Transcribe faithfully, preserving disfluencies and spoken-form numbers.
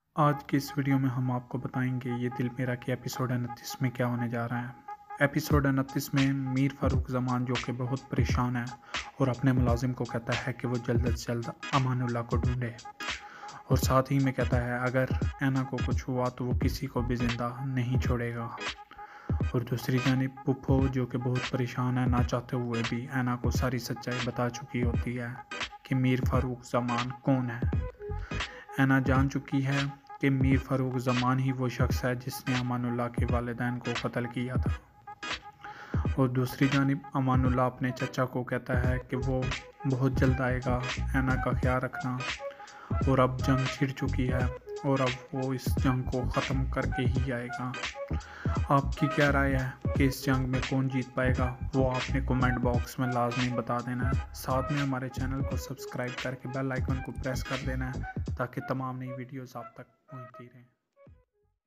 आज की इस वीडियो में हम आपको बताएंगे ये दिल मेरा कि एपिसोड उनतीस में क्या होने जा रहा है। एपिसोड उनतीस में मीर फारूक जमान जो कि बहुत परेशान है और अपने मुलाजिम को कहता है कि वो जल्द से जल्द अमानुल्लाह को ढूंढे और साथ ही में कहता है अगर ऐना को कुछ हुआ तो वो किसी को भी ज़िंदा नहीं छोड़ेगा। और दूसरी जानिब पुप्पो जो कि बहुत परेशान है, ना चाहते हुए भी ऐना को सारी सच्चाई बता चुकी होती है कि मीर फारूक जमान कौन है। ऐना जान चुकी है कि मीर फारूक जमान ही वो शख्स है जिसने अमानुल्लाह के वालिदैन को कत्ल किया था। और दूसरी जानिब अमानुल्लाह अपने चचा को कहता है कि वो बहुत जल्द आएगा, ऐना का ख्याल रखना। और अब जंग छिड़ चुकी है और अब वो इस जंग को ख़त्म करके ही आएगा। आपकी क्या राय है कि इस जंग में कौन जीत पाएगा? वो आपने कमेंट बॉक्स में लाजमी बता देना है। साथ में हमारे चैनल को सब्सक्राइब करके बेल आइकन को प्रेस कर देना है ताकि तमाम नई वीडियोस आप तक पहुंचती रहें।